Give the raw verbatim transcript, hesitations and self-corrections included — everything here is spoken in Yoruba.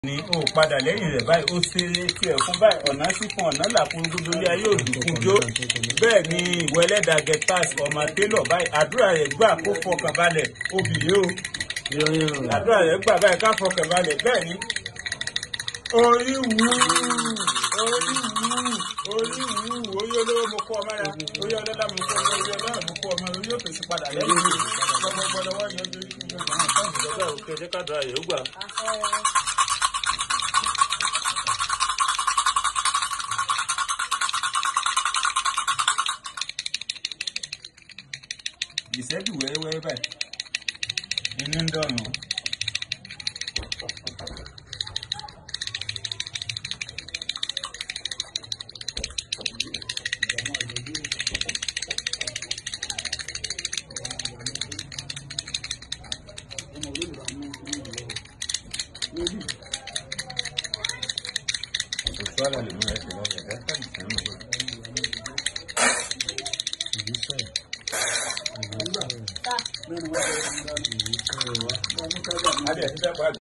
ni ó padà lẹ́yìn rẹ̀ báyìí ó ṣe kí ẹ̀ fún báyìí ọ̀nà sí fún ọ̀nà làkún gbogbo ilé ayé òdùnkún jó bẹ́ẹ̀ ni ìwọ ẹlẹ́dàá gẹ̀tàs ọmọ télọ̀ báyìí àdúrà rẹ̀ gbà kó fọkàn balẹ̀ obìnrin o àdúrà rẹ̀ gbà báyìí ká fọkàn balẹ̀ bẹ́ẹ̀ ni orí wú orí wú orí wú orí olówó mo kó ọmọ rẹ orí ọlọ́lá mo kó ọmọ orí ọlọ́run mo kó ọmọ orí yóò fèsì padà lẹ́yìn rẹ̀ gbọ́dọ̀gbọ́dọ̀ wọ́n yọjú orí kí wọ́n gbà wọ́n fẹ́ẹ́ gbọ́dọ̀ òkè ẹ̀jẹ̀ kádùrà rẹ̀ ó gbà. ìṣẹ́jú wẹ́wẹ́ báyìí inú ń dọ̀nà. Ada, tidak